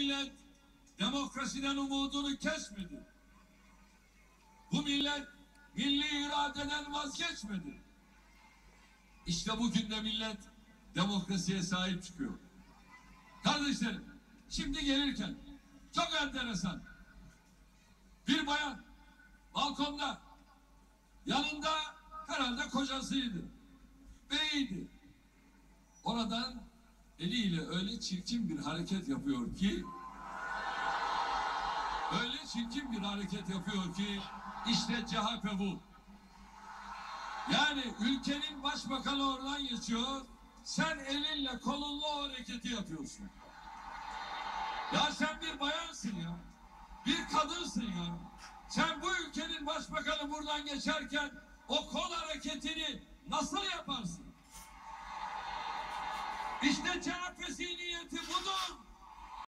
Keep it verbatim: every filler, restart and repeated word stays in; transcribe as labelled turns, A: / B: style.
A: millet demokrasiden umudunu kesmedi. Bu millet milli iradeden vazgeçmedi. İşte bugün de millet demokrasiye sahip çıkıyor. Kardeşlerim, şimdi gelirken çok enteresan. Bir bayan balkonda, yanında herhalde kocasıydı, beyiydi. Oradan eliyle öyle çirkin bir hareket yapıyor ki, öyle çirkin bir hareket yapıyor ki, işte C H P bu. Yani ülkenin başbakanı oradan geçiyor, sen elinle kolunla o hareketi yapıyorsun. Ya sen bir bayansın ya, bir kadınsın ya. Sen bu ülkenin başbakanı buradan geçerken o kol hareketini nasıl yaparsın? İşte C H P zihniyeti budur.